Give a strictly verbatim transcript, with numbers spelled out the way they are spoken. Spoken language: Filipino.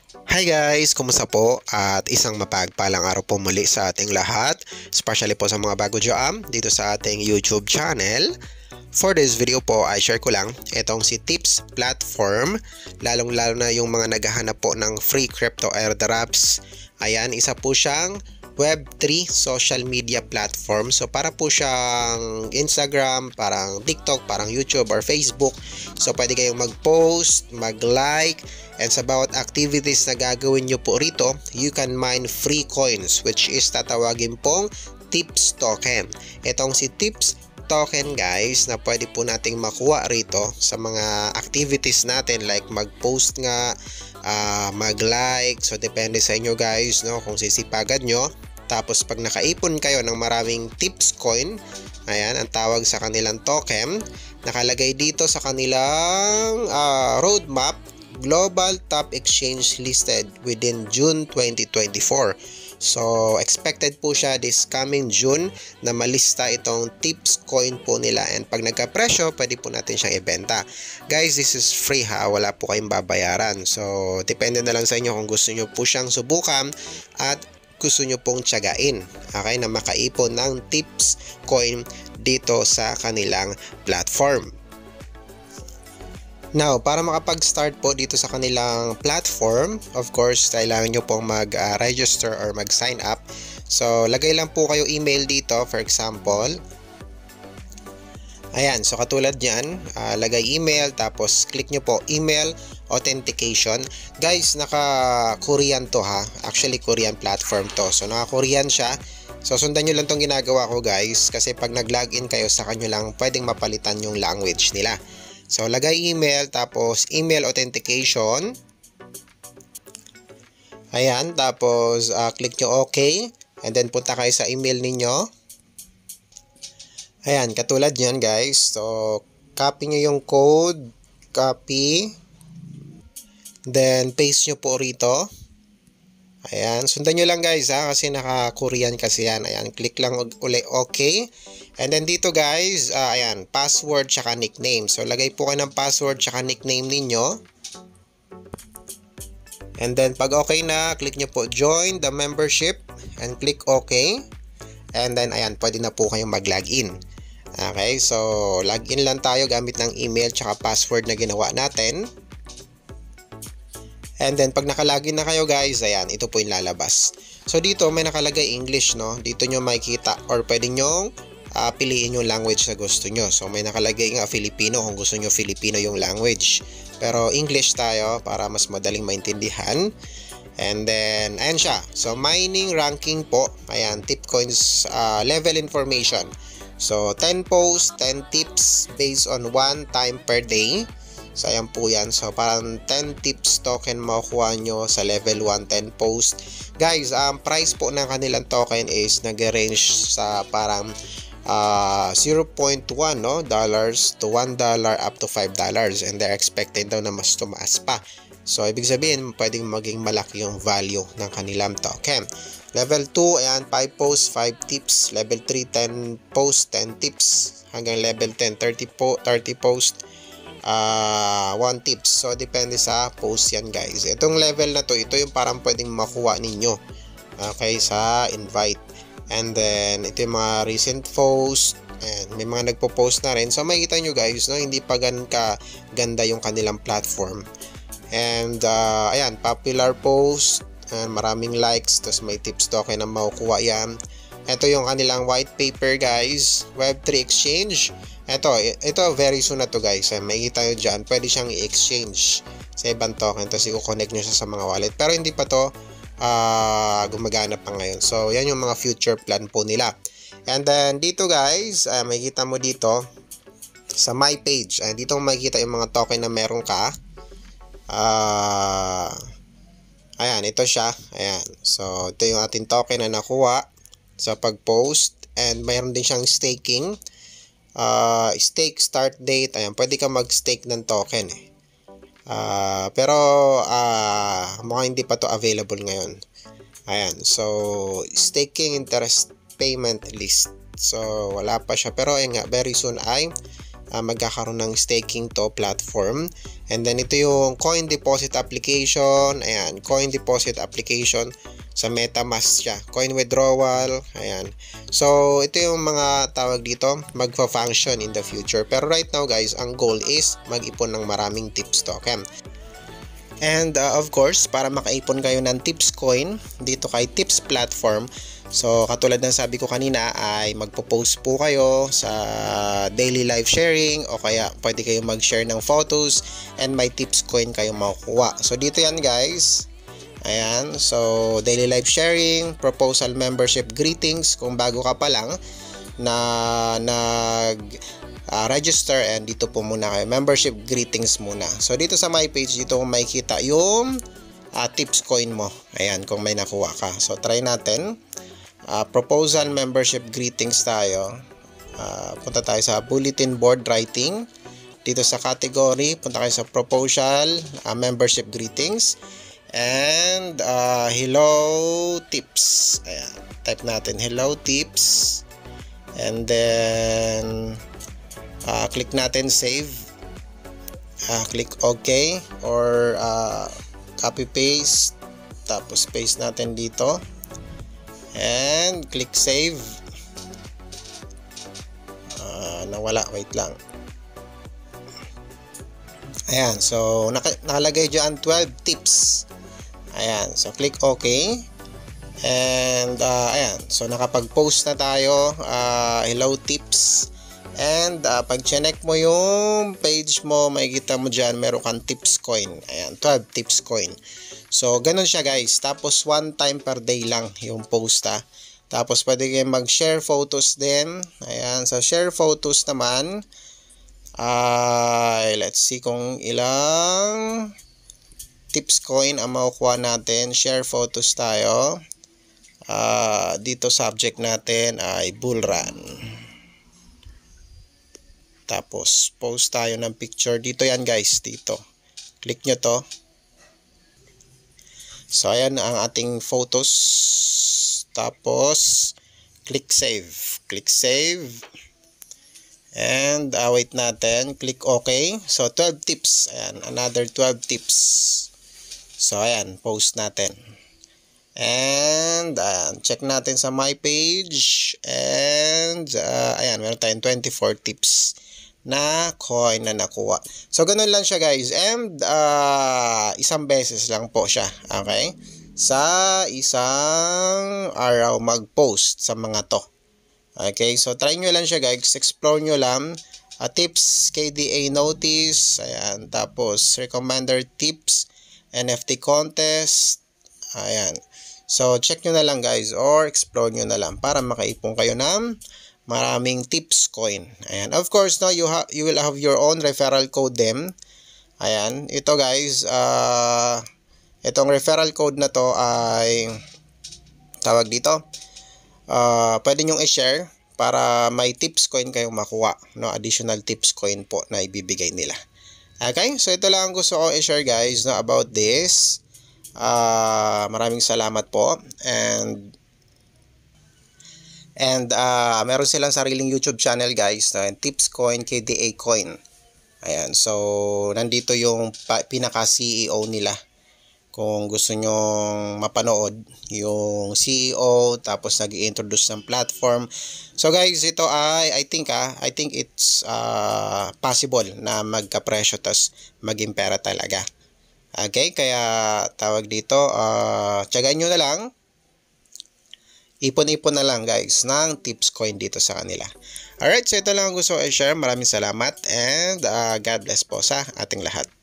Hi guys! Kumusta po? At isang mapagpalang araw po muli sa ating lahat, especially po sa mga bago dyan dito sa ating YouTube channel. For this video po ay share ko lang itong si Tips platform, lalong lalo na yung mga naghahanap po ng free crypto airdrops. Ayan, isa po siyang web three social media platform. So para po siyang Instagram, parang TikTok, parang YouTube or Facebook. So pwede kayong mag-post, mag-like, and sa bawat activities na gagawin nyo po rito, you can mine free coins, which is tatawagin pong Tips token. Itong si Tips token guys na pwede po nating makuha rito sa mga activities natin, like mag-post nga, uh, mag-like. So depende sa inyo guys, no, kung sisipagan nyo. Tapos pag nakaipon kayo ng maraming tips coin, ayan, ang tawag sa kanilang token, nakalagay dito sa kanilang uh, roadmap, Global Top Exchange listed within June twenty twenty-four. So expected po siya this coming June na malista itong tips coin po nila, and pag nagka-presyo, pwede po natin siyang ibenta. Guys, this is free ha, wala po kayong babayaran. So depende na lang sa inyo kung gusto nyo po siyang subukan at gusto nyo pong tiyagain, okay, na makaipon ng tips coin dito sa kanilang platform. Now, para makapag-start po dito sa kanilang platform, of course, kailangan nyo pong mag-register uh, or mag-sign up. So, lagay lang po kayo email dito, for example. Ayan, so katulad nyan, uh, lagay email, tapos click nyo po email authentication. Guys, naka-Korean to ha. Actually, Korean platform to. So, naka-Korean siya. So, sundan nyo lang tong ginagawa ko guys, kasi pag nag-login kayo sa kanyo lang, pwedeng mapalitan yung language nila. So, lagay email, tapos email authentication. Ayan, tapos uh, click nyo OK. And then, punta kayo sa email ninyo. Ayan, katulad yan guys. So, copy nyo yung code. Copy. Then, paste nyo po rito. Ayan, sundan nyo lang guys ha, kasi naka-Korean kasi yan. Ayan, click lang ulit OK. And then dito guys, uh, ayan, password tsaka nickname. So, lagay po kayo ng password tsaka nickname ninyo. And then, pag okay na, click nyo po join the membership and click OK. And then, ayan, pwede na po kayong mag-login. Okay, so, login lang tayo gamit ng email tsaka password na ginawa natin. And then, pag nakalagin na kayo guys, ayan, ito po yung lalabas. So, dito may nakalagay English, no? Dito nyo makikita or pwede nyo uh, piliin yung language na gusto nyo. So, may nakalagay nga Filipino kung gusto nyo Filipino yung language. Pero English tayo para mas madaling maintindihan. And then, ayan siya. So, mining ranking po. Ayan, tip coins uh, level information. So, ten posts, ten tips based on one time per day. So, ayan po yan. So, parang ten tips token makukuha nyo sa level one, ten post. Guys, ang um, price po ng kanilang token is nag-range sa parang uh, zero point one no, dollars to one dollar up to five dollars. And they're expecting daw na mas tumaas pa. So, ibig sabihin, pwedeng maging malaki yung value ng kanilang token. Level two, ayan, five posts, five tips. Level three, ten posts, ten tips. Hanggang level ten, thirty, po thirty posts. Uh, one tips. So, depende sa post yan guys. Itong level na to, ito yung parang pwedeng makuha ninyo. Okay, sa invite. And then, ito yung mga recent post. And may mga nagpo-post na rin. So, makikita nyo guys, no, hindi pa gan ka ganda yung kanilang platform. And, uh, ayan, popular post. And maraming likes. Tapos may tips token na makukuha yan. Ito yung kanilang white paper guys. web three exchange. Ito, ito very soon na to guys. Eh, makikita nyo dyan, pwede siyang i-exchange sa ibang token. Tapos i-connect nyo siya sa mga wallet. Pero hindi pa to uh, gumagana pa ngayon. So, yan yung mga future plan po nila. And then, dito guys, uh, makikita mo dito sa my page. Uh, dito mo makikita yung mga token na meron ka. Uh, ayan, ito siya. Ayan. So, ito yung ating token na nakuha sa pag-post. And mayroon din siyang staking. Uh, stake start date, ayan, pwede ka mag-stake ng token eh. Uh, pero uh, mukhang hindi pa to available ngayon. Ayan, so staking interest payment list. So wala pa siya, pero ayan nga, very soon ay uh, magkakaroon ng staking to platform. And then ito yung coin deposit application. Ayan, coin deposit application sa MetaMask siya. Coin withdrawal. Ayan. So ito yung mga tawag dito, magfa-function in the future. Pero right now guys, ang goal is mag-ipon ng maraming tips to. Okay? And uh, of course, para makaipon kayo ng tips coin dito kay Tips platform, so katulad ng sabi ko kanina ay magpo-post po kayo sa daily live sharing o kaya pwede kayo mag-share ng photos and may tips coin kayo makukuha. So dito yan guys. Ayan, so daily live sharing, proposal membership greetings kung bago ka pa lang na nag Uh, register, and dito po muna kayo, membership greetings muna. So dito sa my page, dito kung makikita yung uh, tips coin mo. Ayan, kung may nakuha ka. So try natin. Uh, proposal membership greetings tayo. Uh, punta tayo sa bulletin board writing. Dito sa category, punta kayo sa proposal uh, membership greetings. And uh, hello tips. Ayan, type natin hello tips. And then Uh, click natin save, uh, click OK or uh, copy paste, tapos paste natin dito and click save. Uh, nawala, wait lang. Ayan, so naka, nakalagay dyan twelve tips. Ayan, so click OK and uh, ayan, so nakapag-post na tayo. Uh, hello tips. And uh, pag check mo yung page mo, makikita mo dyan, meron kang tips coin. Ayan, twelve tips coin. So, ganun siya guys. Tapos, one time per day lang yung post ha. Tapos, pwede kayo mag-share photos din. Ayan, so share photos naman. Uh, let's see kung ilang tips coin ang makukuha natin. Share photos tayo. Uh, dito subject natin ay bull run. Tapos, post tayo ng picture. Dito yan guys, dito. Click nyo to. So, ayan ang ating photos. Tapos, click save. Click save. And, uh, wait natin. Click OK. So, twelve tips. Ayan, another twelve tips. So, ayan, post natin. And, ayan, check natin sa my page. And, uh, ayan, meron tayong twenty-four tips na coin na nakuha. So, ganun lang siya guys. And, uh, isang beses lang po siya. Okay? Sa isang araw mag-post sa mga to. Okay? So, try nyo lang siya guys. Explore nyo lang. Uh, tips, K D A notice. Ayan. Tapos, recommender tips. N F T contest. Ayan. So, check nyo na lang guys. Or, explore nyo na lang para makaipon kayo ng maraming tips coin. Ayan. Of course, no, you have you will have your own referral code them. Ayan. Ito guys, uh, itong referral code na to ay tawag dito. Uh, pwede nyong i-share para may tips coin kayong makuha, no, additional tips coin po na ibibigay nila. Okay? So ito lang ang gusto ko i-share guys, no, about this. Uh, maraming salamat po. And And uh, meron silang sariling YouTube channel guys, na Tips Coin, K D A Coin. Ayan, so nandito yung pinaka-C E O nila. Kung gusto nyong mapanood yung C E O, tapos nag-i-introduce ng platform. So guys, ito ay, I think ah, I think it's uh, possible na magka-presyo tas maging pera talaga. Okay, kaya tawag dito, uh, tiyagain nyo na lang. Ipon-ipon na lang guys ng tips coin dito sa kanila. Alright, so ito lang ang gusto ko i-share. Maraming salamat and uh, God bless po sa ating lahat.